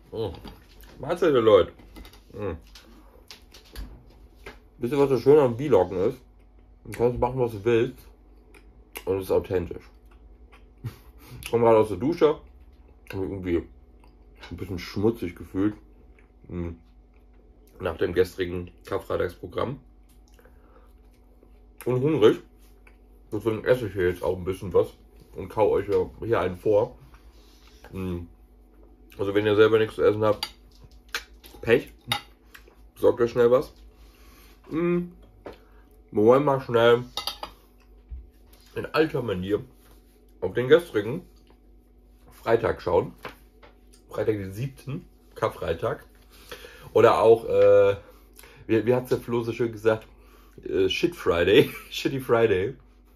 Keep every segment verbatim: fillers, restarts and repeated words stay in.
Mm. Mahlzeit, ihr Leute. Mm. Wisst ihr, was das Schöne am Vloggen ist? Du kannst machen, was du willst. Und es ist authentisch. Ich komme gerade aus der Dusche. Habe mich irgendwie ein bisschen schmutzig gefühlt. Mm. Nach dem gestrigen Karfreitagsprogramm. Und hungrig. Deswegen esse ich hier jetzt auch ein bisschen was. Und kau euch hier einen vor. Mm. Also wenn ihr selber nichts zu essen habt, Pech. Besorgt euch schnell was. Mm. Wir wollen mal schnell in alter Manier auf den gestrigen Freitag schauen. Freitag den siebten Karfreitag. Oder auch, äh, wie, wie hat es der Flo so schön gesagt? Äh, Shit Friday. Shitty Friday.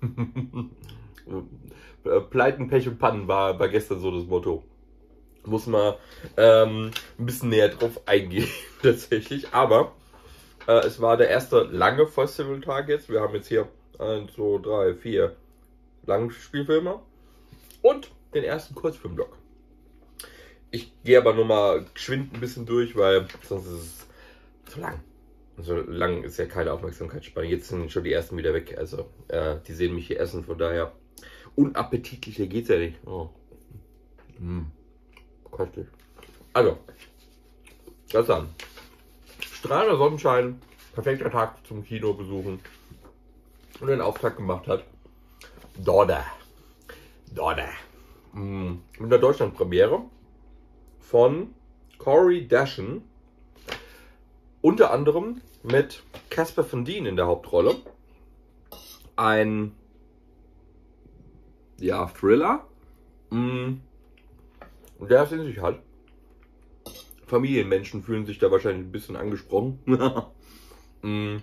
Pleiten, Pech und Pannen war, war gestern so das Motto. Muss man ähm, ein bisschen näher drauf eingehen, tatsächlich. Aber äh, es war der erste lange Festivaltag jetzt. Wir haben jetzt hier eins, zwei, drei, vier Langspielfilme und den ersten Kurzfilmblock. Ich gehe aber nur mal geschwind ein bisschen durch, weil sonst ist es zu lang. So lang ist ja keine Aufmerksamkeitsspanne. Jetzt sind schon die ersten wieder weg. Also äh, die sehen mich hier essen, von daher unappetitlicher geht's ja nicht. Oh. Mm. Köstlich. Also, das dann. Strahlender Sonnenschein, perfekter Tag zum Kino besuchen und den Auftakt gemacht hat. Dorde. Dorde. Mm. Mit der Deutschlandpremiere von Corey Dashen. Unter anderem mit Casper Van Dien in der Hauptrolle. Ein ja, Thriller. Mm. Und der es in sich hat. Familienmenschen fühlen sich da wahrscheinlich ein bisschen angesprochen. mm.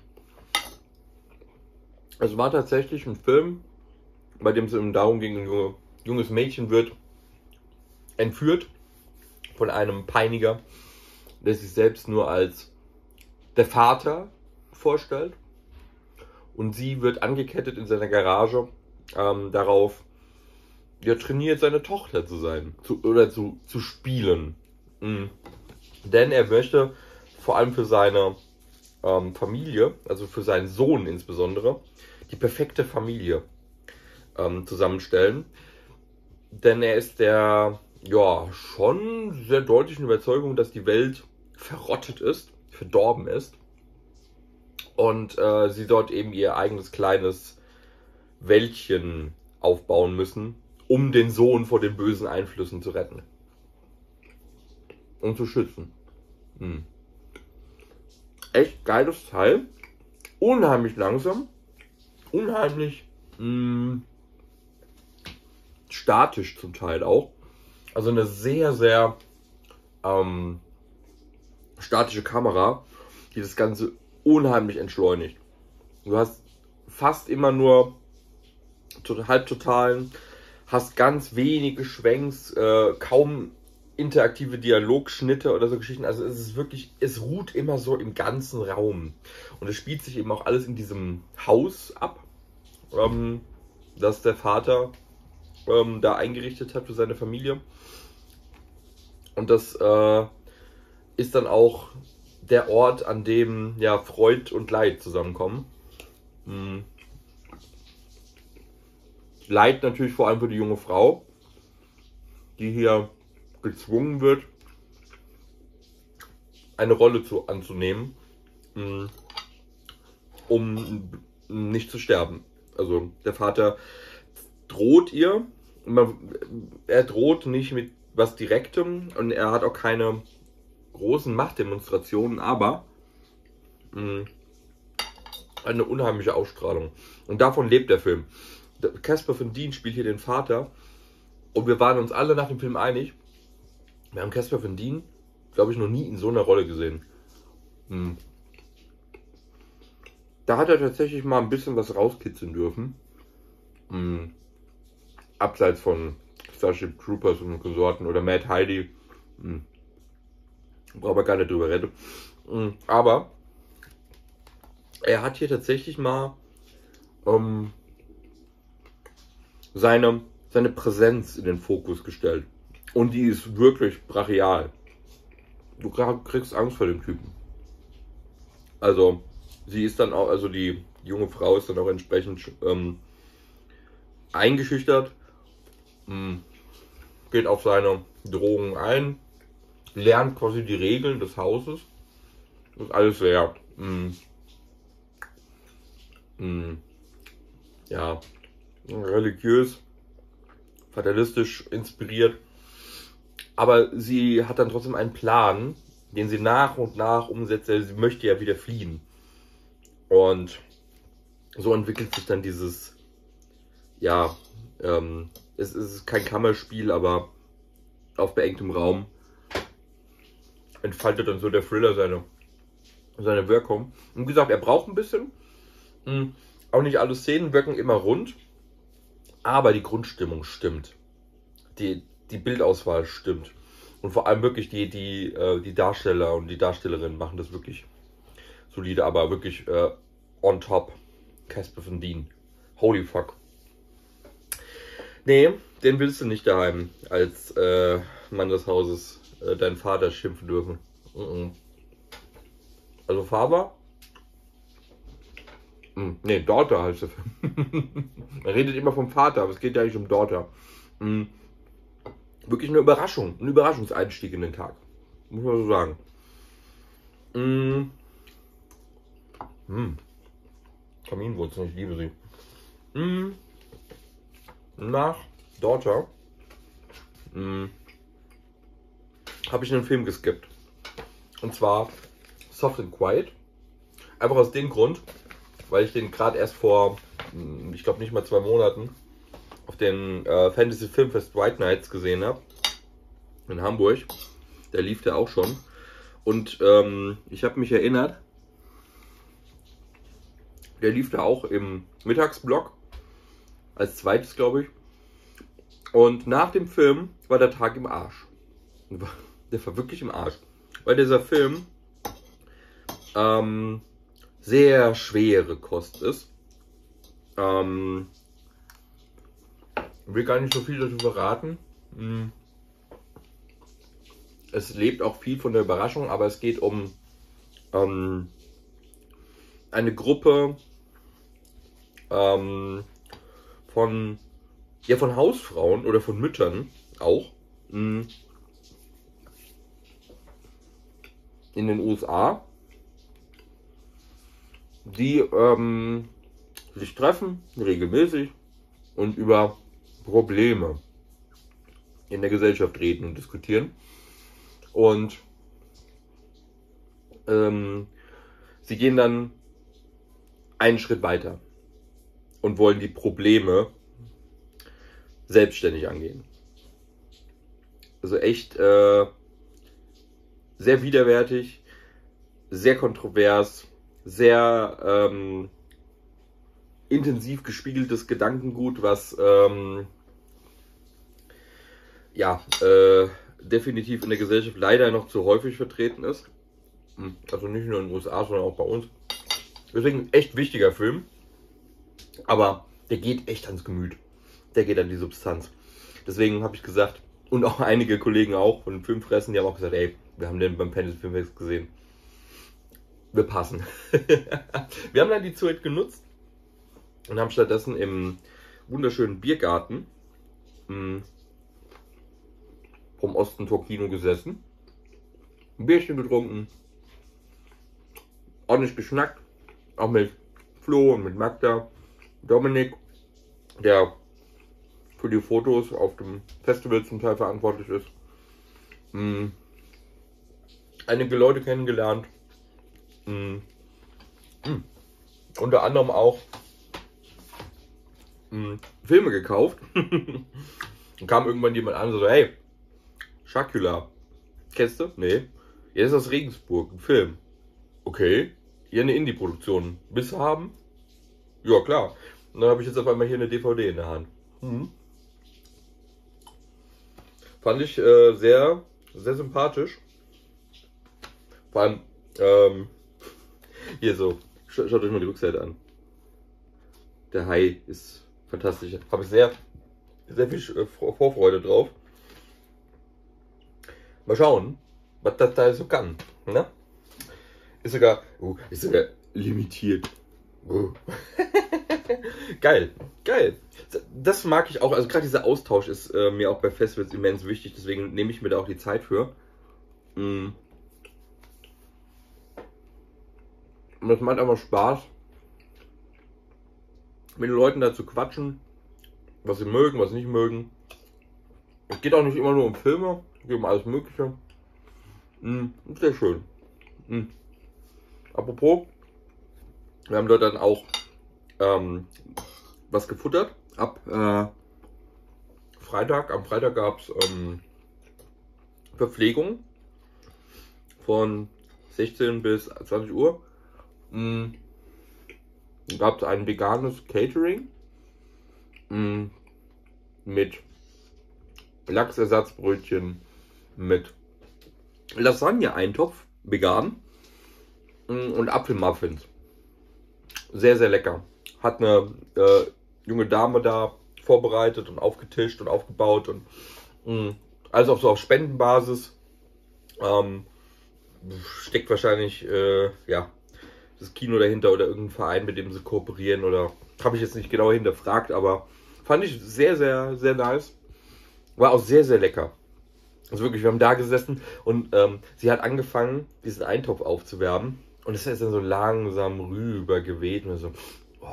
Es war tatsächlich ein Film, bei dem es darum ging, ein junge, junges Mädchen wird entführt von einem Peiniger, der sich selbst nur als der Vater vorstellt. Und sie wird angekettet in seiner Garage ähm, darauf, ja, trainiert, seine Tochter zu sein zu, oder zu, zu spielen. Mhm. Denn er möchte vor allem für seine ähm, Familie, also für seinen Sohn insbesondere, die perfekte Familie ähm, zusammenstellen. Denn er ist der ja schon sehr deutlichen Überzeugung, dass die Welt verrottet ist, verdorben ist. Und äh, sie dort eben ihr eigenes kleines Wäldchen aufbauen müssen, um den Sohn vor den bösen Einflüssen zu retten. Und zu schützen. Hm. Echt geiles Teil. Unheimlich langsam. Unheimlich mh, statisch zum Teil auch. Also eine sehr, sehr ähm, statische Kamera, die das Ganze unheimlich entschleunigt. Du hast fast immer nur halbtotalen, hast ganz wenige Schwenks, äh, kaum interaktive Dialogschnitte oder so Geschichten. Also es ist wirklich, es ruht immer so im ganzen Raum. Und es spielt sich eben auch alles in diesem Haus ab, ähm, das der Vater ähm, da eingerichtet hat für seine Familie. Und das äh, ist dann auch der Ort, an dem ja Freud und Leid zusammenkommen. Hm. Leid natürlich vor allem für die junge Frau, die hier gezwungen wird, eine Rolle zu, anzunehmen, um nicht zu sterben. Also der Vater droht ihr, er droht nicht mit was Direktem und er hat auch keine großen Machtdemonstrationen, aber mh, eine unheimliche Ausstrahlung. Und davon lebt der Film. Casper Van Dien spielt hier den Vater und wir waren uns alle nach dem Film einig, wir haben Casper Van Dien, glaube ich, noch nie in so einer Rolle gesehen. Hm. Da hat er tatsächlich mal ein bisschen was rauskitzeln dürfen. Hm. Abseits von Starship Troopers und Konsorten oder Mad Heidi. Hm. Brauchen wir gar nicht drüber reden. Hm. Aber er hat hier tatsächlich mal ähm, seine, seine Präsenz in den Fokus gestellt. Und die ist wirklich brachial. du kriegst Angst vor dem Typen. Also, sie ist dann auch, also die junge Frau ist dann auch entsprechend ähm, eingeschüchtert, mh, geht auf seine Drohungen ein, lernt quasi die Regeln des Hauses. Das ist alles sehr, mh, mh, ja, religiös, fatalistisch inspiriert. Aber sie hat dann trotzdem einen Plan, den sie nach und nach umsetzt. Sie möchte ja wieder fliehen. Und so entwickelt sich dann dieses, ja, ähm, es ist kein Kammerspiel, aber auf beengtem Raum entfaltet dann so der Thriller seine, seine Wirkung. Und wie gesagt, er braucht ein bisschen. Auch nicht alle Szenen wirken immer rund, aber die Grundstimmung stimmt. Die, die Bildauswahl stimmt. Und vor allem wirklich die, die, äh, die Darsteller und die Darstellerinnen machen das wirklich solide, aber wirklich äh, on top. Casper Van Dien. Holy fuck. Nee, den willst du nicht daheim als äh, Mann des Hauses äh, deinen Vater schimpfen dürfen. Mm -mm. Also Faber? Mm, nee, Daughter heißt der Film. Man redet immer vom Vater, aber es geht ja nicht um Daughter. Mm. Wirklich eine Überraschung, ein Überraschungseinstieg in den Tag. Muss man so sagen. Mm. Mm. Kaminwurzeln, ich liebe sie. Mm. Nach Daughter mm. habe ich einen Film geskippt. Und zwar Soft and Quiet. Einfach aus dem Grund, weil ich den gerade erst vor, ich glaube nicht mal zwei Monaten, auf den äh, Fantasy Filmfest White Nights gesehen habe. In Hamburg. Der lief der auch schon. Und ähm, ich habe mich erinnert, der lief da auch im Mittagsblock. Als zweites, glaube ich. Und nach dem Film war der Tag im Arsch. Der war wirklich im Arsch. Weil dieser Film ähm, sehr schwere Kost ist. Ähm, ich will gar nicht so viel dazu verraten. Es lebt auch viel von der Überraschung, aber es geht um ähm, eine Gruppe ähm, von, ja, von Hausfrauen oder von Müttern auch mh, in den U S A, die ähm, sich treffen regelmäßig und über Probleme in der Gesellschaft reden und diskutieren. Und ähm, sie gehen dann einen Schritt weiter und wollen die Probleme selbstständig angehen. Also echt äh, sehr widerwärtig, sehr kontrovers, sehr ähm, intensiv gespiegeltes Gedankengut, was ähm, ja äh, definitiv in der Gesellschaft leider noch zu häufig vertreten ist. Also nicht nur in den U S A, sondern auch bei uns. Deswegen echt wichtiger Film. Aber der geht echt ans Gemüt. Der geht an die Substanz. Deswegen habe ich gesagt, und auch einige Kollegen auch von den Filmfressen, die haben auch gesagt, ey, wir haben den beim Fantasy Filmfest gesehen. Wir passen. Wir haben dann die Zeit genutzt und haben stattdessen im wunderschönen Biergarten mh, vom Ostentor Kino gesessen, ein Bierchen getrunken, ordentlich geschnackt, auch mit Flo und mit Magda, Dominik, der für die Fotos auf dem Festival zum Teil verantwortlich ist. Hm. Einige Leute kennengelernt, hm. Hm. Unter anderem auch hm. Filme gekauft. Und kam irgendwann jemand an und so, hey, Shakula, kennst du? Nee. Ja, das ist aus Regensburg, ein Film. Okay. Hier eine Indie-Produktion. Willst du haben? Ja, klar. Und dann habe ich jetzt auf einmal hier eine D V D in der Hand. Mhm. Fand ich äh, sehr, sehr sympathisch. Vor allem, ähm, hier so, schaut euch mal die Rückseite an. Der Hai ist fantastisch. Habe ich sehr, sehr viel Vorfreude drauf. Mal schauen, was das da so kann. Ne? Ist sogar, uh, ist sogar limitiert. Uh. Geil, geil. Das mag ich auch. Also gerade dieser Austausch ist äh, mir auch bei Festivals immens wichtig. Deswegen nehme ich mir da auch die Zeit für. Mm. Und das macht einfach Spaß, mit den Leuten da zu quatschen, was sie mögen, was sie nicht mögen. Es geht auch nicht immer nur um Filme, es geht um alles Mögliche. Mm, sehr schön. Mm. Apropos, wir haben dort dann auch ähm, was gefuttert. Ab äh, Freitag, am Freitag gab es ähm, Verpflegung von sechzehn bis zwanzig Uhr. Mm. Gab es ein veganes Catering mm. mit Lachsersatzbrötchen, mit Lasagne-Eintopf, vegan, mm, und Apfelmuffins. Sehr, sehr lecker. Hat eine äh, junge Dame da vorbereitet und aufgetischt und aufgebaut und mh, also auch so auf Spendenbasis. Ähm, steckt wahrscheinlich äh, ja, das Kino dahinter oder irgendein Verein, mit dem sie kooperieren, oder habe ich jetzt nicht genau hinterfragt, aber fand ich sehr, sehr, sehr nice. War auch sehr, sehr lecker. Also wirklich, wir haben da gesessen und ähm, sie hat angefangen, diesen Eintopf aufzuwärmen und es ist dann so langsam rüber geweht und so,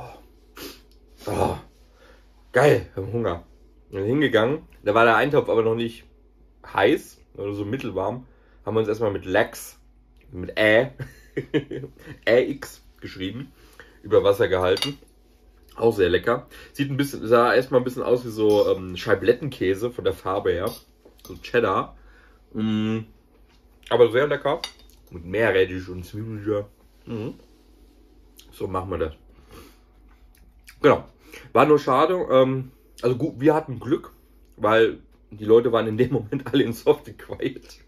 oh, oh, geil, wir haben Hunger. Und dann hingegangen, da war der Eintopf aber noch nicht heiß oder so mittelwarm, haben wir uns erstmal mit Lachs, mit Ä, Ä X geschrieben, über Wasser gehalten. Auch sehr lecker. Sieht ein bisschen, sah erstmal ein bisschen aus wie so ähm, Scheiblettenkäse von der Farbe her. So Cheddar. Mm, aber sehr lecker. Mit Meerrettich und Zwiebeln. Mm. So machen wir das. Genau. War nur schade. Ähm, also gut, wir hatten Glück, weil die Leute waren in dem Moment alle in Soft Quiet.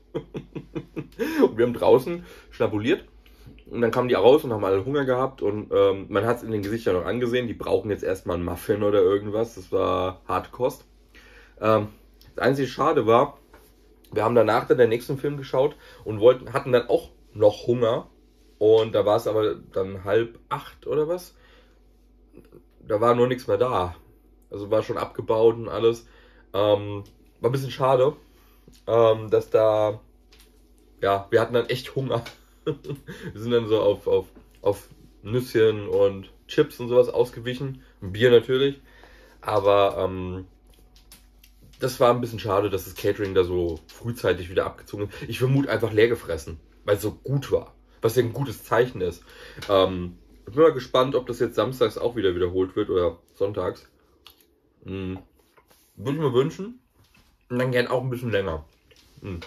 Und wir haben draußen schnabuliert. Und dann kamen die raus und haben alle Hunger gehabt. Und ähm, man hat es in den Gesichtern noch angesehen. Die brauchen jetzt erstmal einen Muffin oder irgendwas. Das war harte Kost. Ähm, das einzige Schade war, wir haben danach dann den nächsten Film geschaut und wollten, hatten dann auch noch Hunger. Und da war es aber dann halb acht oder was. Da war nur nichts mehr da. Also war schon abgebaut und alles. Ähm, war ein bisschen schade, ähm, dass da, ja, wir hatten dann echt Hunger. Wir sind dann so auf, auf, auf Nüsschen und Chips und sowas ausgewichen. Und Bier natürlich. Aber ähm, das war ein bisschen schade, dass das Catering da so frühzeitig wieder abgezogen ist. Ich vermute einfach leer gefressen, weil es so gut war. Was ja ein gutes Zeichen ist. Ähm, ich bin mal gespannt, ob das jetzt samstags auch wieder wiederholt wird oder sonntags. Hm. Würde ich mir wünschen. Und dann gern auch ein bisschen länger. Hm.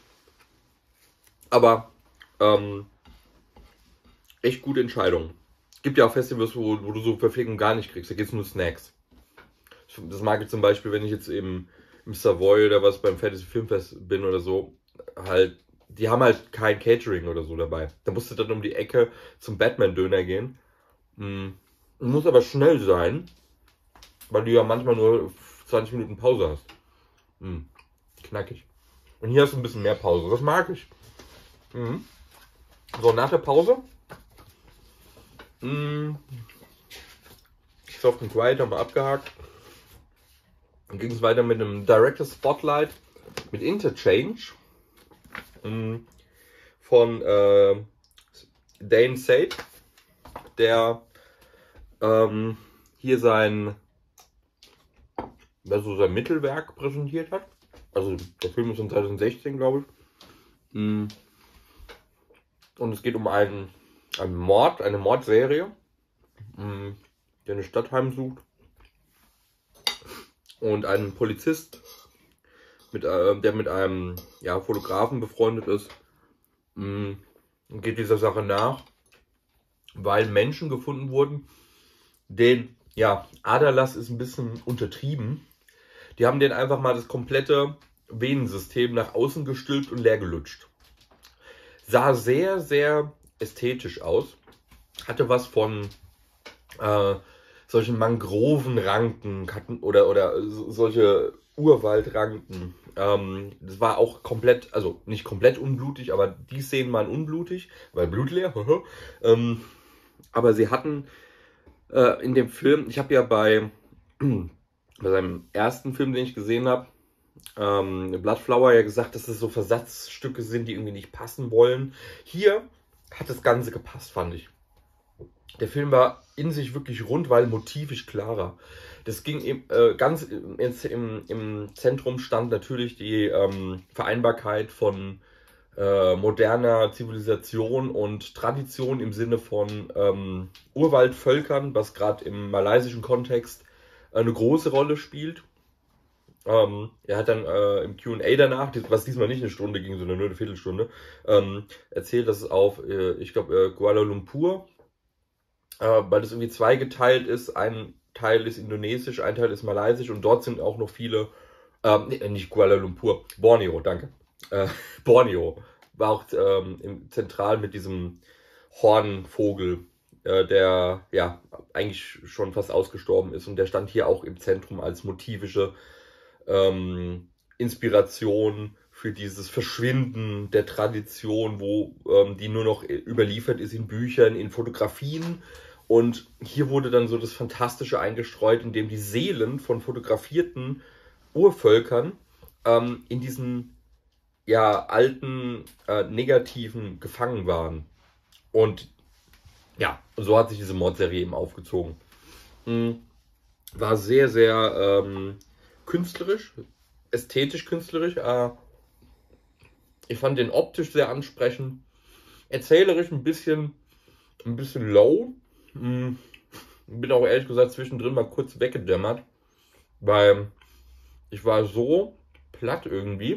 Aber ähm, echt gute Entscheidung. Gibt ja auch Festivals, wo, wo du so Verpflegung gar nicht kriegst. Da gibt es nur Snacks. Das mag ich zum Beispiel, wenn ich jetzt eben im Savoy oder was beim Fantasy Filmfest bin oder so, halt, die haben halt kein Catering oder so dabei. Da musst du dann um die Ecke zum Batman-Döner gehen. Mhm. Muss aber schnell sein, weil du ja manchmal nur zwanzig Minuten Pause hast. Mhm. Knackig. Und hier hast du ein bisschen mehr Pause. Das mag ich. Mhm. So, nach der Pause. Mhm. Soft and Quiet haben wir abgehakt. Dann ging es weiter mit einem Director's Spotlight mit Interchange mh, von äh, Dane Sade, der ähm, hier sein, also sein Mittelwerk präsentiert hat. Also der Film ist von zwanzig sechzehn, glaube ich. Mh. Und es geht um einen, einen Mord, eine Mordserie, mh, der eine Stadt heimsucht. Und einen Polizist, mit, äh, der mit einem ja, Fotografen befreundet ist, mh, geht dieser Sache nach, weil Menschen gefunden wurden, den, ja, Aderlass ist ein bisschen untertrieben. Die haben den einfach mal das komplette Venensystem nach außen gestülpt und leer gelutscht. Sah sehr, sehr ästhetisch aus. Hatte was von äh, solchen Mangrovenranken oder, oder solche Urwaldranken. Ähm, das war auch komplett, also nicht komplett unblutig, aber die Szenen waren unblutig, weil blutleer. ähm, aber sie hatten äh, in dem Film, ich habe ja bei, bei seinem ersten Film, den ich gesehen habe, ähm, Bloodflower, ja gesagt, dass es so Versatzstücke sind, die irgendwie nicht passen wollen. Hier hat das Ganze gepasst, fand ich. Der Film war in sich wirklich rund, weil motivisch klarer. Das ging eben, äh, ganz im, im, im Zentrum stand natürlich die ähm, Vereinbarkeit von äh, moderner Zivilisation und Tradition im Sinne von ähm, Urwaldvölkern, was gerade im malaysischen Kontext eine große Rolle spielt. Ähm, er hat dann äh, im Q und A danach, was diesmal nicht eine Stunde ging, sondern nur eine Viertelstunde, ähm, erzählt, dass es auf, äh, ich glaube, äh, Kuala Lumpur, äh, weil das irgendwie zweigeteilt ist, ein Teil ist indonesisch, ein Teil ist malaysisch und dort sind auch noch viele, ähm, nee, nicht Kuala Lumpur, Borneo, danke, äh, Borneo war auch ähm, im, zentral mit diesem Hornvogel, äh, der ja eigentlich schon fast ausgestorben ist und der stand hier auch im Zentrum als motivische ähm, Inspiration für dieses Verschwinden der Tradition, wo ähm, die nur noch überliefert ist in Büchern, in Fotografien. Und hier wurde dann so das Fantastische eingestreut, in dem die Seelen von fotografierten Urvölkern ähm, in diesen ja, alten äh, Negativen gefangen waren. Und ja, so hat sich diese Mordserie eben aufgezogen. Mhm. War sehr, sehr ähm, künstlerisch, ästhetisch künstlerisch. Äh, ich fand den optisch sehr ansprechend. Erzählerisch ein bisschen, ein bisschen low. Mhm. Bin auch ehrlich gesagt zwischendrin mal kurz weggedämmert, weil ich war so platt irgendwie,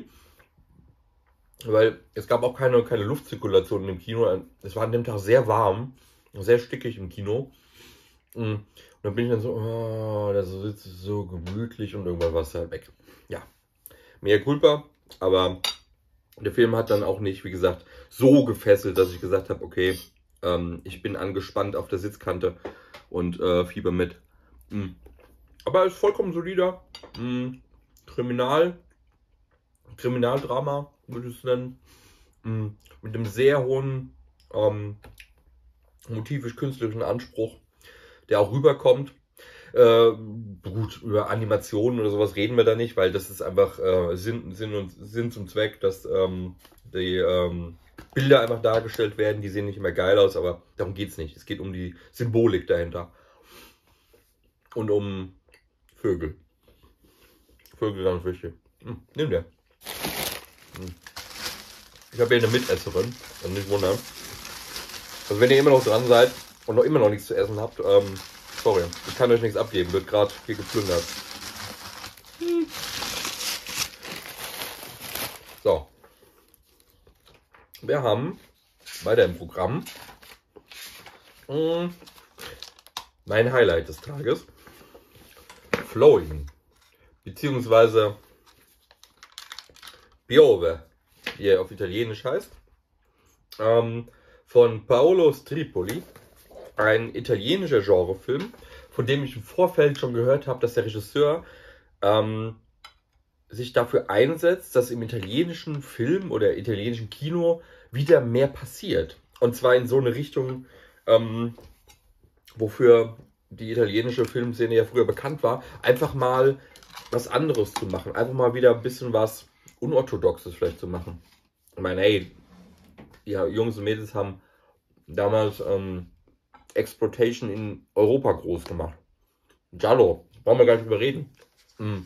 weil es gab auch keine, keine Luftzirkulation im Kino. Es war an dem Tag sehr warm, sehr stickig im Kino. Und dann bin ich dann so, oh, das sitzt so gemütlich und irgendwann war es halt weg. Ja, mehr Culpa, aber der Film hat dann auch nicht, wie gesagt, so gefesselt, dass ich gesagt habe, okay, ähm, ich bin angespannt auf der Sitzkante und äh, fieber mit. Mhm. Aber ist vollkommen solider. Mhm. Kriminal, Kriminaldrama, würde ich es nennen. Mhm. Mit einem sehr hohen ähm, motivisch-künstlerischen Anspruch, der auch rüberkommt. Äh, gut, über Animationen oder sowas reden wir da nicht, weil das ist einfach äh, Sinn, Sinn, und, Sinn zum Zweck, dass ähm, die ähm, Bilder einfach dargestellt werden. Die sehen nicht immer geil aus, aber darum geht es nicht. Es geht um die Symbolik dahinter. Und um Vögel. Vögel ganz wichtig. Hm, nimm der. Hm. Ich habe hier eine Mitesserin, also nicht wundern. Also wenn ihr immer noch dran seid und noch immer noch nichts zu essen habt, ähm, sorry, ich kann euch nichts abgeben, wird gerade hier geplündert. Hm. So. Wir haben weiter im Programm mh, mein Highlight des Tages. Flowing. Beziehungsweise Piove, wie er auf Italienisch heißt. Ähm, von Paolo Stripoli. Ein italienischer Genrefilm, von dem ich im Vorfeld schon gehört habe, dass der Regisseur ähm, sich dafür einsetzt, dass im italienischen Film oder italienischen Kino wieder mehr passiert. Und zwar in so eine Richtung, ähm, wofür die italienische Filmszene ja früher bekannt war, einfach mal was anderes zu machen. Einfach mal wieder ein bisschen was Unorthodoxes vielleicht zu machen. Ich meine, hey, die Jungs und Mädels haben damals ähm, Exploitation in Europa groß gemacht. Giallo, brauchen wir gar nicht drüber reden. Mhm.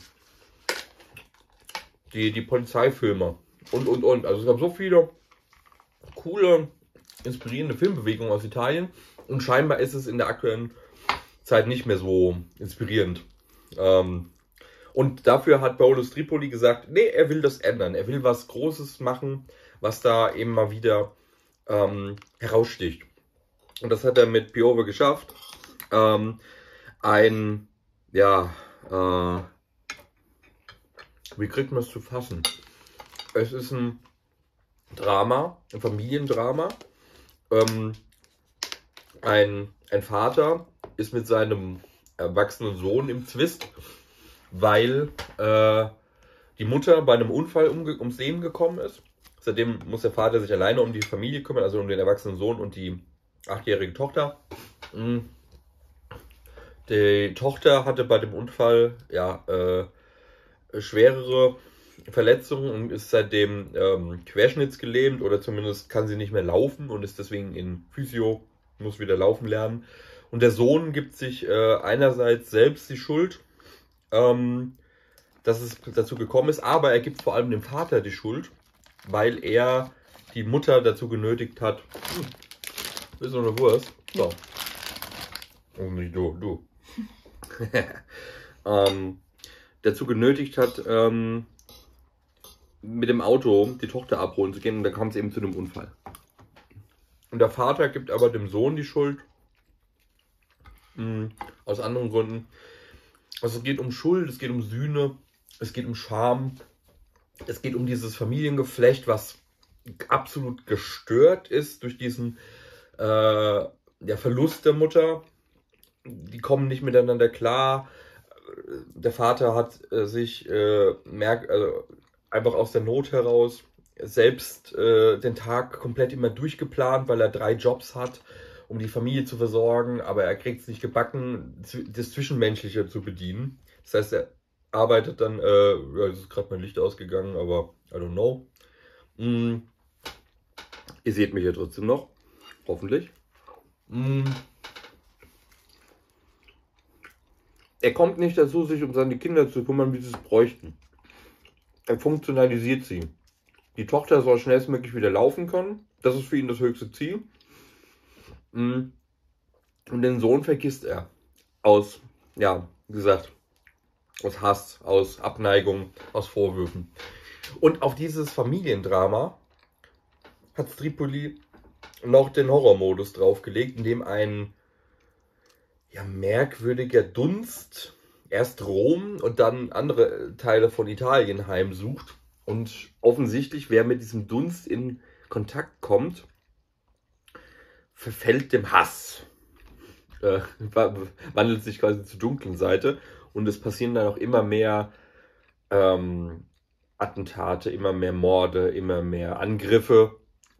Die, die Polizeifilme und, und, und. Also es gab so viele coole, inspirierende Filmbewegungen aus Italien und scheinbar ist es in der aktuellen Zeit nicht mehr so inspirierend. Ähm, und dafür hat Paolo Stripoli gesagt, nee, er will das ändern. Er will was Großes machen, was da eben mal wieder ähm, heraussticht. Und das hat er mit Piove geschafft. Ähm, ein, ja, äh, wie kriegt man es zu fassen? Es ist ein Drama, ein Familiendrama. Ähm, ein, ein Vater ist mit seinem erwachsenen Sohn im Zwist, weil äh, die Mutter bei einem Unfall umge ums Leben gekommen ist. Seitdem muss der Vater sich alleine um die Familie kümmern, also um den erwachsenen Sohn und die achtjährige Tochter. Die Tochter hatte bei dem Unfall ja äh, schwerere Verletzungen und ist seitdem ähm, querschnittsgelähmt oder zumindest kann sie nicht mehr laufen und ist deswegen in Physio, muss wieder laufen lernen. Und der Sohn gibt sich äh, einerseits selbst die Schuld, ähm, dass es dazu gekommen ist, aber er gibt vor allem dem Vater die Schuld, weil er die Mutter dazu genötigt hat. Hm, willst du noch eine Wurst? So. Und nicht du, du. ähm, dazu genötigt hat, ähm, mit dem Auto die Tochter abholen zu gehen und dann kam es eben zu einem Unfall. Und der Vater gibt aber dem Sohn die Schuld, mh, aus anderen Gründen. Also es geht um Schuld, es geht um Sühne, es geht um Scham, es geht um dieses Familiengeflecht, was absolut gestört ist durch diesen äh, ja, Verlust der Mutter. Die kommen nicht miteinander klar. Der Vater hat äh, sich äh, merkt, also einfach aus der Not heraus selbst äh, den Tag komplett immer durchgeplant, weil er drei Jobs hat, um die Familie zu versorgen, aber er kriegt es nicht gebacken, das Zwischenmenschliche zu bedienen. Das heißt, er arbeitet dann, äh, ja, es ist gerade mein Licht ausgegangen, aber I don't know. Mm. Ihr seht mich ja trotzdem noch, hoffentlich. Mm. Er kommt nicht dazu, sich um seine Kinder zu kümmern, wie sie es bräuchten. Er funktionalisiert sie. Die Tochter soll schnellstmöglich wieder laufen können. Das ist für ihn das höchste Ziel. Und den Sohn vergisst er. Aus, ja, wie gesagt, aus Hass, aus Abneigung, aus Vorwürfen. Und auf dieses Familiendrama hat Stripoli noch den Horrormodus draufgelegt, in dem ein ja, merkwürdiger Dunst erst Rom und dann andere Teile von Italien heimsucht. Und offensichtlich, wer mit diesem Dunst in Kontakt kommt, verfällt dem Hass. Äh, wandelt sich quasi zur dunklen Seite. Und es passieren dann auch immer mehr ähm, Attentate, immer mehr Morde, immer mehr Angriffe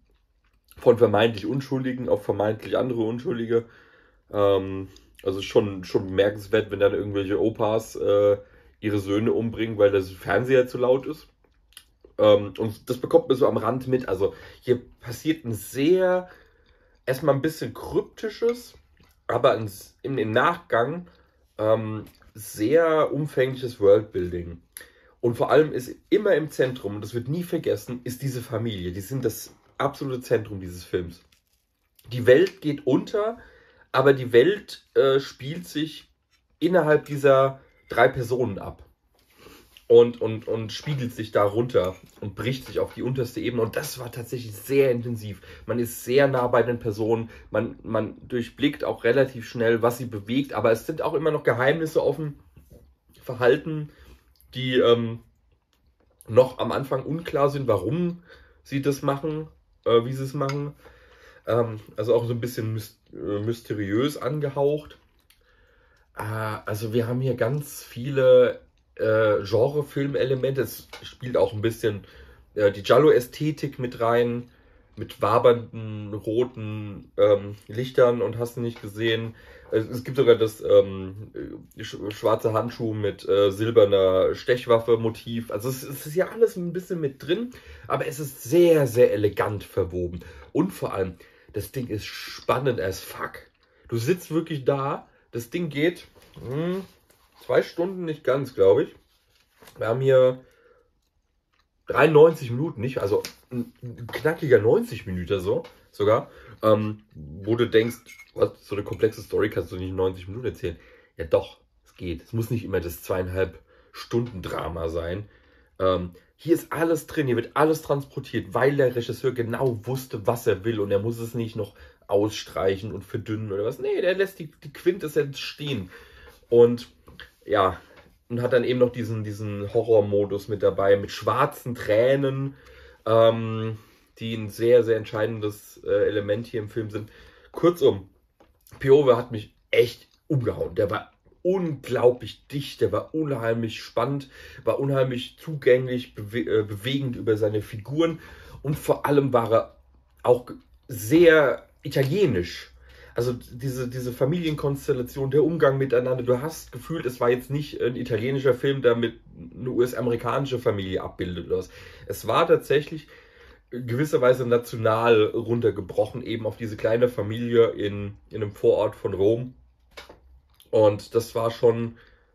von vermeintlich Unschuldigen auf vermeintlich andere Unschuldige. Ähm, Also schon, schon bemerkenswert, wenn dann irgendwelche Opas äh, ihre Söhne umbringen, weil der Fernseher zu laut ist. Ähm, und das bekommt man so am Rand mit. Also hier passiert ein sehr, erstmal ein bisschen kryptisches, aber ein, im, im Nachgang ähm, sehr umfängliches Worldbuilding. Und vor allem ist immer im Zentrum, und das wird nie vergessen, ist diese Familie. Die sind das absolute Zentrum dieses Films. Die Welt geht unter, aber die Welt äh, spielt sich innerhalb dieser drei Personen ab und, und, und spiegelt sich da runter und bricht sich auf die unterste Ebene. Und das war tatsächlich sehr intensiv. Man ist sehr nah bei den Personen, man, man durchblickt auch relativ schnell, was sie bewegt, aber es sind auch immer noch Geheimnisse offen, Verhalten, die ähm, noch am Anfang unklar sind, warum sie das machen, äh, wie sie es machen. Ähm, also auch so ein bisschen mysteriös angehaucht. Äh, also wir haben hier ganz viele äh, Genre-Film-Elemente. Es spielt auch ein bisschen äh, die Giallo-Ästhetik mit rein, mit wabernden roten ähm, Lichtern und hast du nicht gesehen. Es, es gibt sogar das ähm, schwarze Handschuh mit äh, silberner Stechwaffe-Motiv. Also es, es ist ja alles ein bisschen mit drin, aber es ist sehr, sehr elegant verwoben. Und vor allem, das Ding ist spannend as fuck. Du sitzt wirklich da, das Ding geht hm, zwei Stunden, nicht ganz, glaube ich. Wir haben hier dreiundneunzig Minuten, nicht? Also ein knackiger neunzig Minuten so, sogar. Ähm, wo du denkst, was, so eine komplexe Story kannst du nicht in neunzig Minuten erzählen. Ja doch, es geht. Es muss nicht immer das zweieinhalb Stunden Drama sein. Ähm, hier ist alles drin, hier wird alles transportiert, weil der Regisseur genau wusste, was er will und er muss es nicht noch ausstreichen und verdünnen oder was. Nee, der lässt die, die Quintessenz stehen. Und ja, und hat dann eben noch diesen, diesen Horrormodus mit dabei, mit schwarzen Tränen, ähm, die ein sehr, sehr entscheidendes äh, Element hier im Film sind. Kurzum, Piove hat mich echt umgehauen. Der war unglaublich dicht, der war unheimlich spannend, war unheimlich zugänglich, bewe äh, bewegend über seine Figuren und vor allem war er auch sehr italienisch. Also diese, diese Familienkonstellation, der Umgang miteinander, du hast gefühlt, es war jetzt nicht ein italienischer Film, der mit eine U S-amerikanische Familie abbildet oder was. Es war tatsächlich gewisserweise national runtergebrochen, eben auf diese kleine Familie in, in einem Vorort von Rom. Und das war schon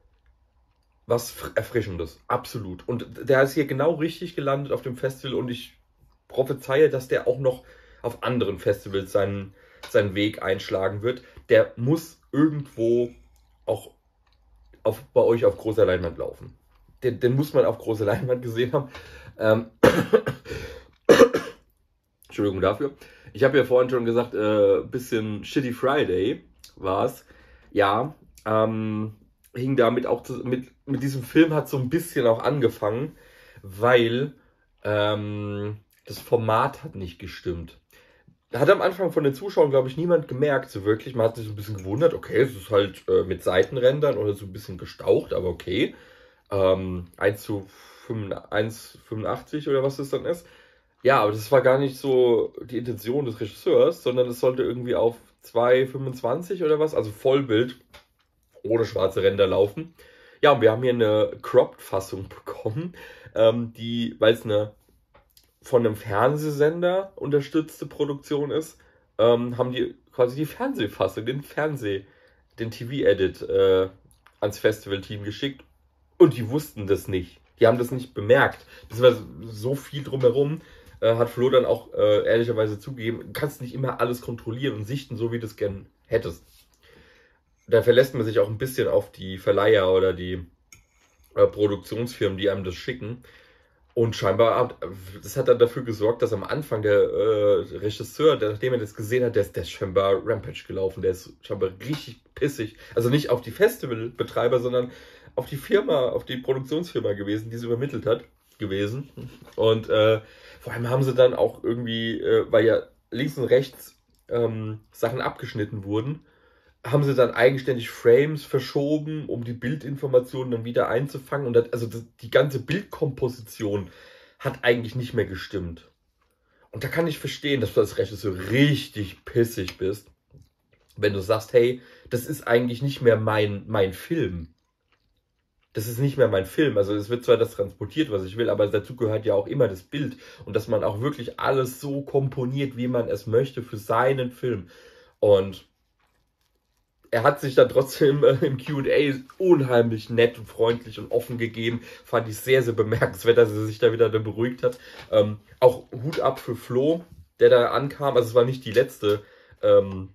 was Erfrischendes, absolut. Und der ist hier genau richtig gelandet auf dem Festival und ich prophezeie, dass der auch noch auf anderen Festivals seinen, seinen Weg einschlagen wird. Der muss irgendwo auch auf, bei euch auf großer Leinwand laufen. Den, den muss man auf großer Leinwand gesehen haben. Ähm Entschuldigung dafür. Ich habe ja vorhin schon gesagt, äh, bisschen Shitty Friday war es. Ja, ähm, hing damit auch zu, mit, mit diesem Film hat so ein bisschen auch angefangen, weil ähm, das Format hat nicht gestimmt. Hat am Anfang von den Zuschauern, glaube ich, niemand gemerkt, so wirklich. Man hat sich so ein bisschen gewundert, okay, es ist halt äh, mit Seitenrändern oder so ein bisschen gestaucht, aber okay. Ähm, eins zu fünfundachtzig oder was das dann ist. Ja, aber das war gar nicht so die Intention des Regisseurs, sondern es sollte irgendwie auf zwei fünfundzwanzig oder was, also Vollbild, ohne schwarze Ränder laufen. Ja, und wir haben hier eine Cropped-Fassung bekommen, ähm, die, weil es eine von einem Fernsehsender unterstützte Produktion ist, ähm, haben die quasi die Fernsehfassung, den Fernseh, den T V-Edit äh, ans Festival-Team geschickt und die wussten das nicht. Die haben das nicht bemerkt. Das war so viel drumherum. Äh, hat Flo dann auch äh, ehrlicherweise zugegeben, du kannst nicht immer alles kontrollieren und sichten, so wie du es gern hättest. Da verlässt man sich auch ein bisschen auf die Verleiher oder die äh, Produktionsfirmen, die einem das schicken. Und scheinbar, hat, das hat dann dafür gesorgt, dass am Anfang der äh, Regisseur, der, nachdem er das gesehen hat, der ist, der ist scheinbar Rampage gelaufen. Der ist scheinbar richtig pissig. Also nicht auf die Festivalbetreiber, sondern auf die Firma, auf die Produktionsfirma gewesen, die es übermittelt hat, gewesen. Und äh, vor allem haben sie dann auch irgendwie, äh, weil ja links und rechts ähm, Sachen abgeschnitten wurden, haben sie dann eigenständig Frames verschoben, um die Bildinformationen dann wieder einzufangen. Und das, also das, die ganze Bildkomposition hat eigentlich nicht mehr gestimmt. Und da kann ich verstehen, dass du als Regisseur richtig pissig bist, wenn du sagst, hey, das ist eigentlich nicht mehr mein, mein Film. Das ist nicht mehr mein Film. Also es wird zwar das transportiert, was ich will, aber dazu gehört ja auch immer das Bild. Und dass man auch wirklich alles so komponiert, wie man es möchte für seinen Film. Und er hat sich dann trotzdem äh, im Q und A unheimlich nett und freundlich und offen gegeben. Fand ich sehr, sehr bemerkenswert, dass er sich da wieder beruhigt hat. Ähm, auch Hut ab für Flo, der da ankam. Also es war nicht die letzte ähm,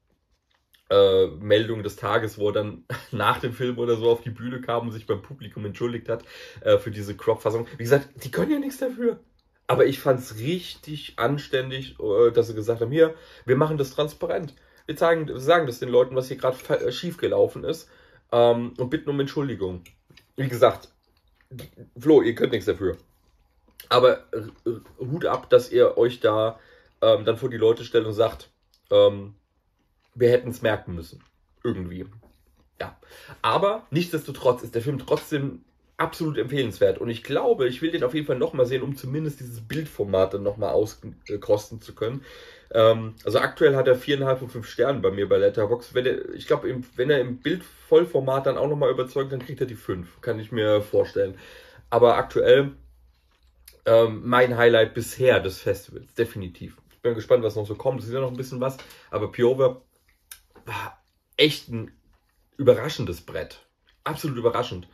äh, Meldung des Tages, wo er dann nach dem Film oder so auf die Bühne kam und sich beim Publikum entschuldigt hat äh, für diese Crop-Fassung. Wie gesagt, die können ja nichts dafür. Aber ich fand es richtig anständig, äh, dass sie gesagt haben, hier, wir machen das transparent. Wir zeigen, sagen das den Leuten, was hier gerade schief gelaufen ist ähm, und bitten um Entschuldigung. Wie gesagt, Flo, ihr könnt nichts dafür. Aber äh, Hut ab, dass ihr euch da ähm, dann vor die Leute stellt und sagt, ähm, wir hätten es merken müssen. Irgendwie. Ja. Aber nichtsdestotrotz ist der Film trotzdem absolut empfehlenswert. Und ich glaube, ich will den auf jeden Fall nochmal sehen, um zumindest dieses Bildformat dann nochmal auskosten zu können. Ähm, also aktuell hat er viereinhalb von fünf Sternen bei mir bei Letterboxd. Wenn er, ich glaube, wenn er im Bildvollformat dann auch nochmal überzeugt, dann kriegt er die fünf. Kann ich mir vorstellen. Aber aktuell ähm, mein Highlight bisher des Festivals. Definitiv. Ich bin gespannt, was noch so kommt. Es ist ja noch ein bisschen was. Aber Piova war echt ein überraschendes Brett. Absolut überraschend.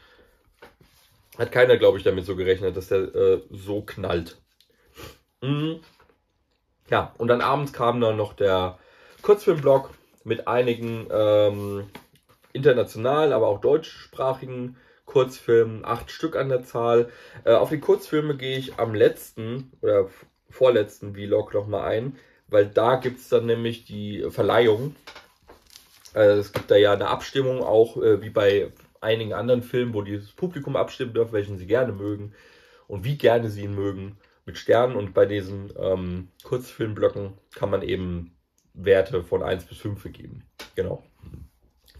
Hat keiner, glaube ich, damit so gerechnet, dass der äh, so knallt. Mhm. Ja, und dann abends kam dann noch der Kurzfilmblock mit einigen ähm, internationalen, aber auch deutschsprachigen Kurzfilmen, acht Stück an der Zahl. Äh, auf die Kurzfilme gehe ich am letzten oder vorletzten Vlog nochmal ein, weil da gibt es dann nämlich die Verleihung. Äh, es gibt da ja eine Abstimmung auch, äh, wie bei einigen anderen Filmen, wo das Publikum abstimmen darf, welchen sie gerne mögen und wie gerne sie ihn mögen, mit Sternen. Und bei diesen ähm, Kurzfilmblöcken kann man eben Werte von eins bis fünf geben. Genau.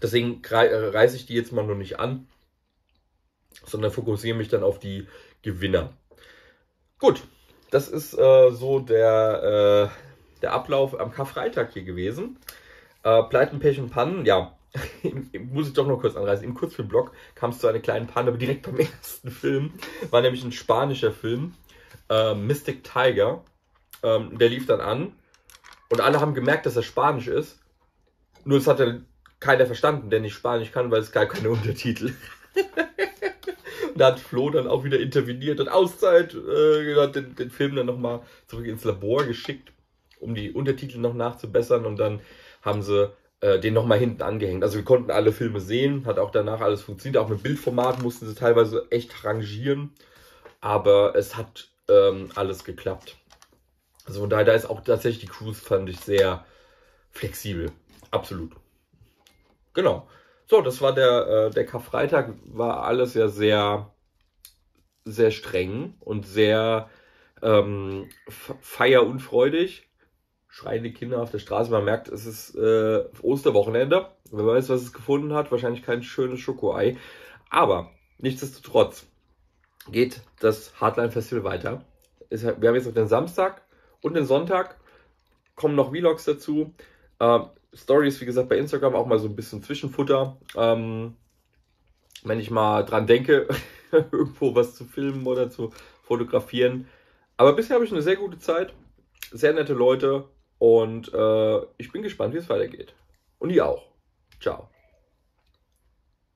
Deswegen reiße ich die jetzt mal noch nicht an, sondern fokussiere mich dann auf die Gewinner. Gut, das ist äh, so der, äh, der Ablauf am Karfreitag hier gewesen. Äh, Pleiten, Pech und Pannen, ja, muss ich doch noch kurz anreißen. Im Kurzfilmblog kam es zu einer kleinen Panne, aber direkt beim ersten Film, war nämlich ein spanischer Film, äh, Mystic Tiger. Ähm, der lief dann an und alle haben gemerkt, dass er Spanisch ist. Nur es hat dann keiner verstanden, der nicht Spanisch kann, weil es gab keine Untertitel. Und da hat Flo dann auch wieder interveniert und Auszeit, äh, hat den, den Film dann nochmal zurück ins Labor geschickt, um die Untertitel noch nachzubessern. Und dann haben sie äh, den nochmal hinten angehängt. Also wir konnten alle Filme sehen, hat auch danach alles funktioniert. Auch mit Bildformat mussten sie teilweise echt rangieren. Aber es hat ähm, alles geklappt. Also von daher, da ist auch tatsächlich die Crews, fand ich, sehr flexibel. Absolut. Genau. So, das war der, äh, der Karfreitag, war alles ja sehr, sehr streng und sehr ähm, feierunfreudig. Schreiende Kinder auf der Straße, man merkt, es ist äh, Osterwochenende. Wer weiß, was es gefunden hat, wahrscheinlich kein schönes Schokoei. Aber nichtsdestotrotz geht das Hardline Festival weiter. Wir haben jetzt noch den Samstag und den Sonntag, kommen noch Vlogs dazu. Ähm, Stories, wie gesagt, bei Instagram auch mal so ein bisschen Zwischenfutter. Ähm, wenn ich mal dran denke, irgendwo was zu filmen oder zu fotografieren. Aber bisher habe ich eine sehr gute Zeit, sehr nette Leute und äh, ich bin gespannt, wie es weitergeht. Und ihr auch. Ciao.